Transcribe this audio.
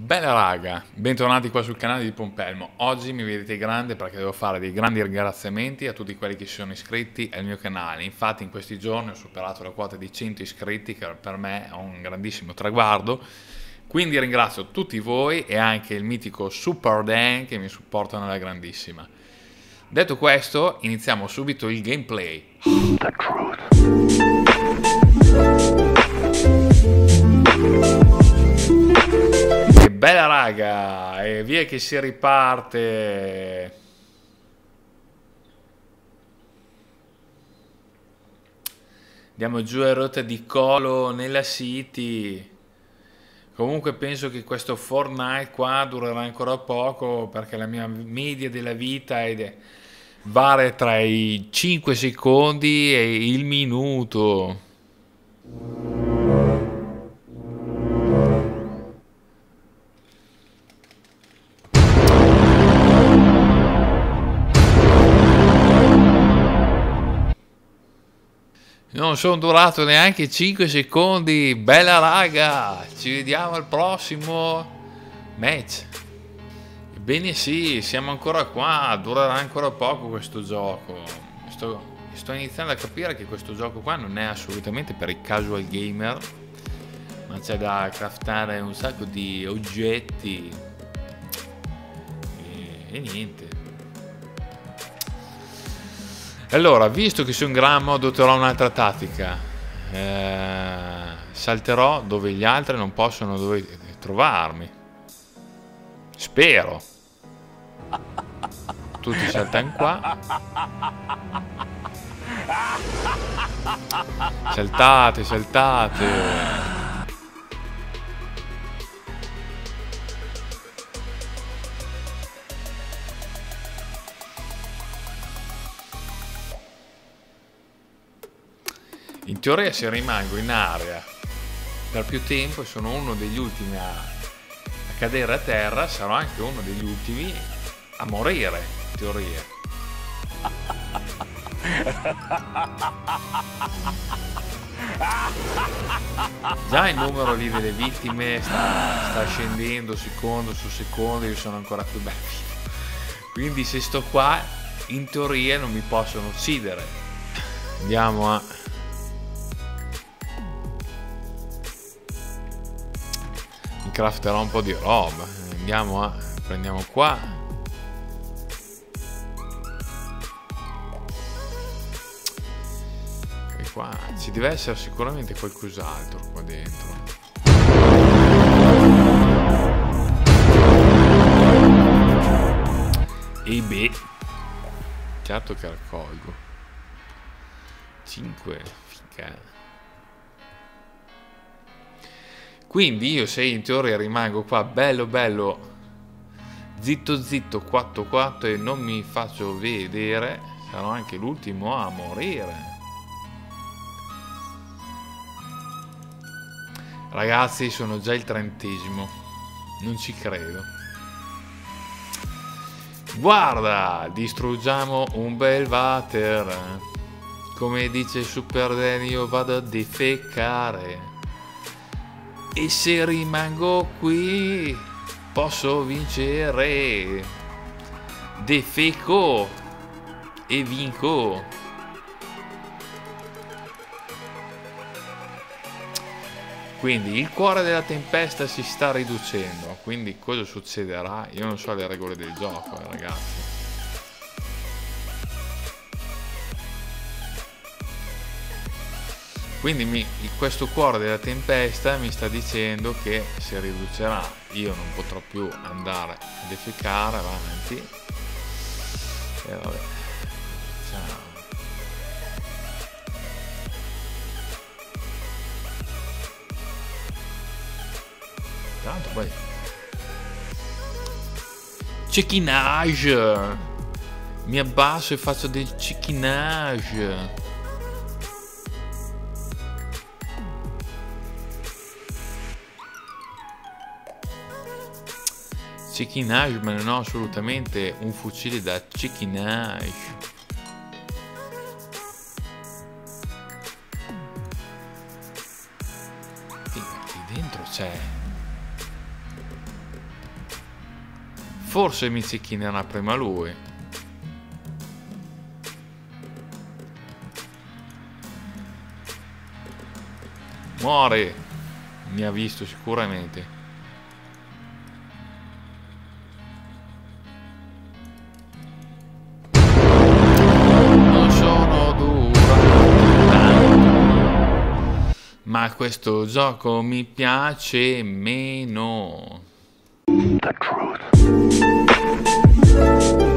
Bella raga, bentornati qua sul canale di Pompelmo. Oggi mi vedete grande perché devo fare dei grandi ringraziamenti a tutti quelli che si sono iscritti al mio canale. Infatti in questi giorni ho superato la quota di 100 iscritti, che per me è un grandissimo traguardo. Quindi ringrazio tutti voi e anche il mitico Super Dan che mi supportano alla grandissima. Detto questo, iniziamo subito il gameplay. Che bella raga, e via che si riparte. Andiamo giù a rotta di Colo nella City. Comunque penso che questo Fortnite qua durerà ancora poco perché la mia media della vita varia tra i 5 secondi e il minuto. Non sono durato neanche 5 secondi. Bella raga, ci vediamo al prossimo match. Ebbene sì, siamo ancora qua. Durerà ancora poco questo gioco. Sto iniziando a capire che questo gioco qua non è assolutamente per i casual gamer, ma c'è da craftare un sacco di oggetti e niente. Allora, visto che sono in grammo, adotterò un'altra tattica. Salterò dove gli altri non possono trovarmi. Spero. Tutti saltano qua. Saltate, saltate. In teoria se rimango in area per più tempo e sono uno degli ultimi a cadere a terra, sarò anche uno degli ultimi a morire, in teoria. Già il numero lì delle vittime sta scendendo secondo su secondo, io sono ancora più bello. Quindi se sto qua, in teoria non mi possono uccidere. Andiamo a... crafterò un po' di roba. Andiamo a... prendiamo qua. E qua ci deve essere sicuramente qualcos'altro qua dentro. E beh, certo che raccolgo 5 fica. Quindi io, se in teoria rimango qua bello bello zitto zitto 4-4 e non mi faccio vedere, sarò anche l'ultimo a morire. Ragazzi, sono già il 30°, non ci credo. Guarda, distruggiamo un bel water. Come dice Super Dan, io vado a defecare. E se rimango qui posso vincere. Defeco e vinco. Quindi il cuore della tempesta si sta riducendo. Quindi cosa succederà? Io non so le regole del gioco, ragazzi. Quindi questo cuore della tempesta mi sta dicendo che si riducerà. Io non potrò più andare a defecare avanti. E vabbè. Ciao. Tanto poi cecchinage. Mi abbasso e faccio del cecchinage. Cecchinage, ma non ho assolutamente un fucile da cecchinage. Qui dentro c'è Forse mi cicchinerà prima lui. Muore! Mi ha visto sicuramente. Non sono durato tanto, ma questo gioco mi piace meno. The truth.